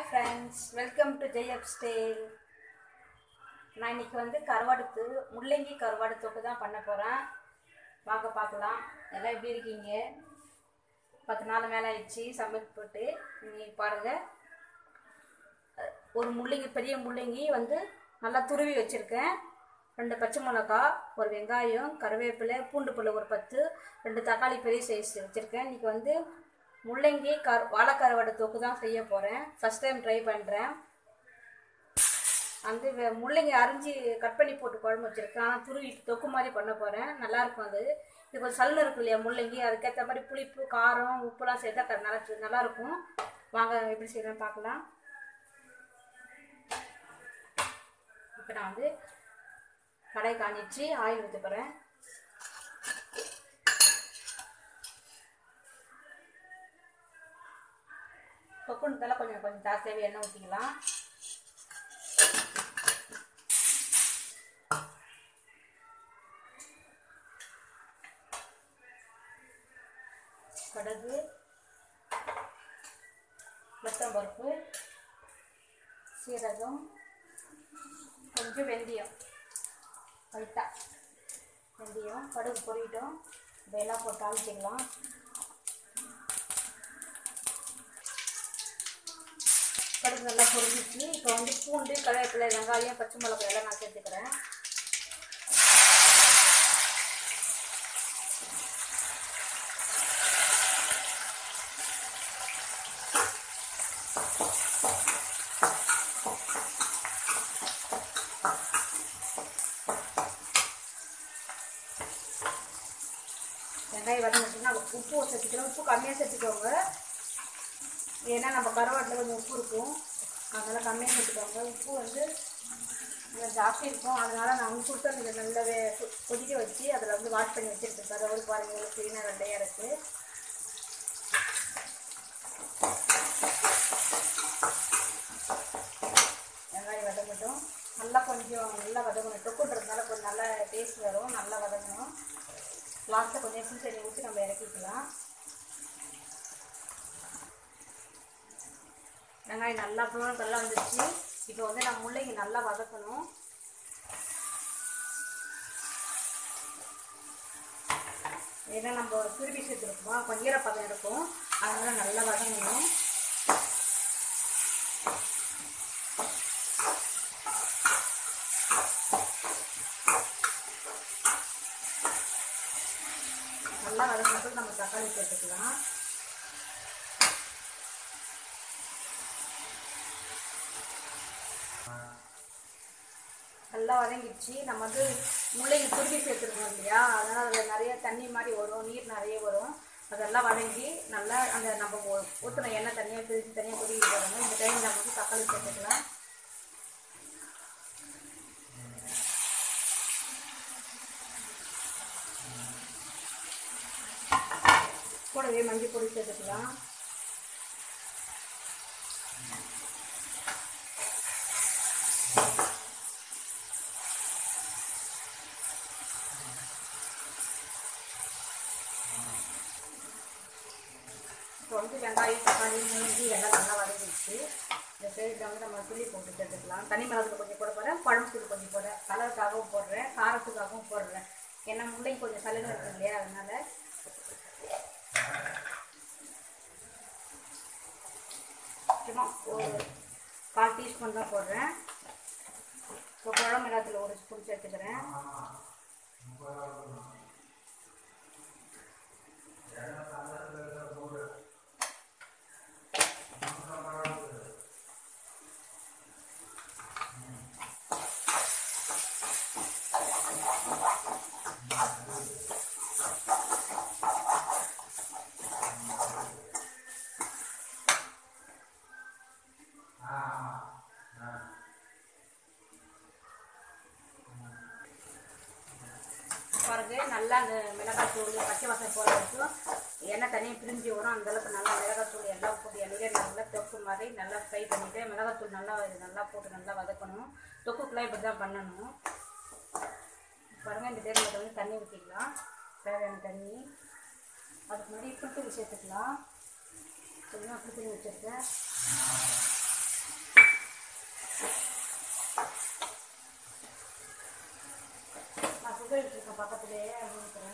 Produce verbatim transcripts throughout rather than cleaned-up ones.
Friends, welcome to Jeyap style. நான் இன்றைக்கி வந்து கருவாடுத்து முள்ளங்கி கருவாடு தொக்கு தான் பண்ண போகிறேன். வாங்க பார்க்கலாம். எல்லாம் எப்படி இருக்கீங்க? பத்து நாள் மேலே ஆயிடுச்சு சமையல் போட்டு. நீங்கள் பாருங்கள், ஒரு முள்ளங்கி பெரிய முள்ளங்கி வந்து நல்லா துருவி வச்சுருக்கேன். ரெண்டு பச்சை மிளகா, ஒரு வெங்காயம், கருவேப்பிலை, பூண்டு பல்லு ஒரு பத்து, ரெண்டு தக்காளி பெரிய சைஸ் வச்சுருக்கேன். இன்றைக்கி வந்து முள்ளங்கி கரு வாழைக்கருவாடு தொக்கு தான் செய்ய போகிறேன். ஃபஸ்ட் டைம் ட்ரை பண்ணுறேன். வந்து முள்ளங்கி அரிஞ்சு கட் பண்ணி போட்டு குழம்பு வச்சுருக்கேன். ஆனால் துருவி தொக்கு மாதிரி பண்ண போகிறேன். நல்லாயிருக்கும். அது இது கொஞ்சம் சல்லு இருக்கு இல்லையா முள்ளங்கி, அதுக்கேற்ற மாதிரி புளிப்பு, காரம், உப்புலாம் சேர்த்தா நல்லா நல்லாயிருக்கும். வாங்க எப்படி செய்யறேன்னு பார்க்கலாம். இப்போ நான் வந்து கடை காணிச்சு ஆயில் ஊற்ற போகிறேன். தொக்குன்றதால கொஞ்சம் கொஞ்சம் ஜாஸ்தியாகவே எண்ணெய் ஊற்றிக்கலாம். கடுகு, வெத்தம் பருப்பு, சீரகம், கொஞ்சம் வெந்தயம், லைட்டா வெந்தயம், கடுகு பொரியட்டும். இதெல்லாம் போட்டு தாளிச்சிக்கலாம். கடுகு நல்லா பொரிஞ்சிச்சு. இப்போ வந்து பூண்டு, கருவேப்பிலை, வெங்காயம், பச்சை மிளகாய் எல்லாம் நான் சேர்த்துக்கிறேன். வெங்காயம் வதங்கிச்சுன்னா உப்பு சேர்த்துக்கிறோம். உப்பு கம்மியாக சேர்த்துக்கோங்க, ஏன்னா நம்ம கருவாட்டில் கொஞ்சம் உப்பு இருக்கும், அதனால் கம்மியாக சேர்த்துக்கோங்க. உப்பு வந்து கொஞ்சம் ஜாஸ்தி இருக்கும், அதனால் நான் உப்பு கொடுத்து அந்த நல்லாவே கொதிக்க வச்சு அதில் வந்து வாஷ் பண்ணி வச்சுருக்கேன். கருவாடு பாருங்கள், க்ளீனாக வெள்ளையாக இருக்குது. வெங்காயம் வதங்கட்டும். நல்லா கொஞ்சம் நல்லா வதங்கணும். தொக்குன்றதுனால கொஞ்சம் நல்லா டேஸ்ட் வரும். நல்லா வதங்கணும். லாஸ்ட்டில் கொஞ்சம் புளி தண்ணி ஊற்றி நம்ம இறக்கிக்கலாம். வெங்காயம் நல்லா ப்ரௌன் கலராக வந்துடுச்சு. இப்போ வந்து நம்ம முள்ளங்கி நல்லா வதக்கணும். ஏன்னா நம்ம துருவி சேர்த்துருக்கோம், கொஞ்சம் ஈரப்பதம் இருக்கும், அதனால நல்லா வதங்கணும். நல்லா வதங்கினதுக்கு நம்ம தக்காளி சேர்த்துக்கலாம். நல்லா வதங்கிடுச்சு. நம்ம வந்து முள்ளங்கி துருவி சேர்த்துருக்கோம் இல்லையா, அதனால் அதில் நிறைய தண்ணி மாதிரி வரும், நீர் நிறைய வரும். அதெல்லாம் வதங்கி நல்லா அந்த நம்ம ஊற்றின எண்ணெய் தனியாக பிரித்து தனியாக கொதிக்கிட்டு போகிறாங்க. இந்த டைம் நம்ம வந்து தக்காளி சேர்த்துக்கலாம். கூடவே மஞ்சள் பொடி சேர்த்துக்கலாம். இப்போ வந்து வெங்காயம், தக்காளி, முள்ளங்கி எல்லாம் நல்லா வதங்கிடுச்சு. இந்த சைடில் வந்து நம்ம புளி போட்டு சேர்த்துக்கலாம். தனி மிளகு கொஞ்சம் போட போகிறேன், குழம்பு தூள் கொஞ்சம் போடுறேன், கலருக்காகவும் போடுறேன், காரத்துக்காகவும் போடுறேன். ஏன்னா முள்ளங்கி கொஞ்சம் சலுகை இருக்கு இல்லையா, அதனால் சும்மா ஒரு கால் டீஸ்பூன் தான் போடுறேன். இப்போ குழம்பு மிளகாத்தில் ஒரு ஸ்பூன் சேர்த்துக்கிறேன். பாருங்க, நல்லா அந்த மிளகாய் தூள் பச்சை வாசனை போகிற வரைக்கும் எண்ணெய் தனியாக பிரிஞ்சு வரும். அந்தளவுக்கு நல்லா மிளகாய் தூள் எல்லாம் போட்டு எண்ணெய் நல்லா தொக்கு மாதிரி நல்லா ஃப்ரை பண்ணிவிட்டு மிளகாய் தூள் நல்லா நல்லா போட்டு நல்லா வதக்கணும். தொக்குக்குலாம் இப்படி தான் பண்ணணும். பாருங்கள், இந்த தேர்தலில் வந்து தண்ணி ஊற்றிக்கலாம், தேவையான தண்ணி. அதுக்கு முன்னாடி புளித்தூள் சேர்த்துக்கலாம். கொஞ்சம் புளித்தூள் வச்சுருக்கேன். வச்சுருக்கேன் பக்கத்துலேயே ஊற்றுறேன்.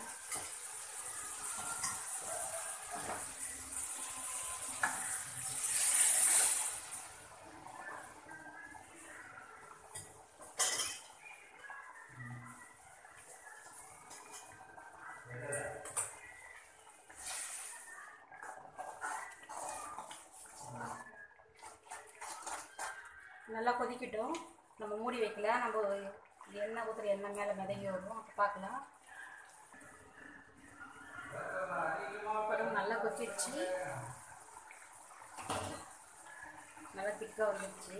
நல்லா கொதிக்கட்டும். நம்ம மூடி வைக்கல, நம்ம எண்ணெய் ஊற்றுற எண்ணெய் மேலே மிதங்கி வரும், அப்போ பார்க்கலாம். அப்புறம் நல்லா கொதிச்சு நல்லா திக்காக வந்துடுச்சு.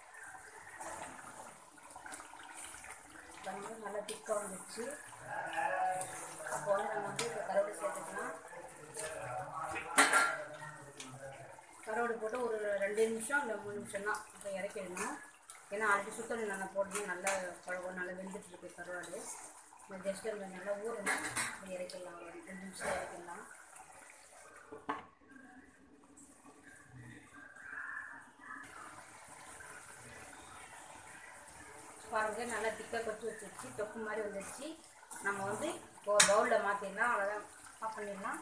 வந்து நல்லா திக்காக வந்துடுச்சு. அப்போ வந்து நம்ம வந்து இப்போ கருவாடு சேர்த்துக்கலாம். கருவாடு போட்டு ஒரு ரெண்டு நிமிஷம் இல்லை மூணு நிமிஷம் தான் இப்போ இறக்கிடணும். ஏன்னா ஆல்ரெடி சுத்தம் நல்லா போடணும். நல்லா குழம்பு நல்லா வெந்துட்டுருக்கு கருவாடு. ஜஸ்ட் அந்த நல்லா ஊறணும். இப்போ இறக்கிடலாம். ஒரு ரெண்டு நிமிஷம் இறக்கிடலாம். பாருங்கள், நல்லா திக்காக கொச்சு வச்சிருச்சு. தொக்கு மாதிரி வந்துடுச்சு. நம்ம வந்து இப்போ பவுலில் மாற்றிடலாம். அவ்வளோதான், ஆஃப் பண்ணிடலாம்.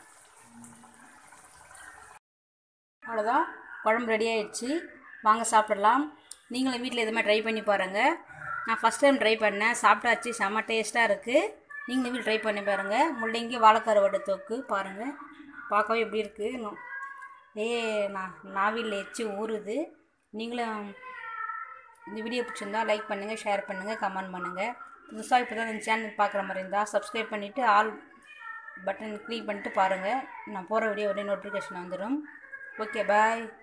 அவ்வளோதான், குழம்பு ரெடி ஆகிடுச்சு. வாங்க சாப்பிடலாம். நீங்களும் வீட்டில் எதுவுமே ட்ரை பண்ணி பாருங்கள். நான் ஃபஸ்ட் டைம் ட்ரை பண்ணேன், சாப்பிட்டாச்சு. செம்ம டேஸ்ட்டாக இருக்குது. நீங்களும் வீட்டில் ட்ரை பண்ணி பாருங்கள். முள்ளங்கி வாழைக்கருவாடு தொக்கு பாருங்கள், பார்க்கவே எப்படி இருக்குது. ஏ நான் நாவில் எச்சு ஊறுது. நீங்களும் இந்த வீடியோ பிடிச்சிருந்தால் லைக் பண்ணுங்கள், ஷேர் பண்ணுங்கள், கமெண்ட் பண்ணுங்கள். புதுசாக இப்போ தான் இந்த சேனல் பார்க்குற மாதிரி இருந்தால் சப்ஸ்கிரைப் பண்ணிவிட்டு ஆல் பட்டன் கிளிக் பண்ணிட்டு பாருங்கள். நான் போகிற வீடியோ உடனே நோட்டிஃபிகேஷன் வந்துடும். ஓகே, பாய்.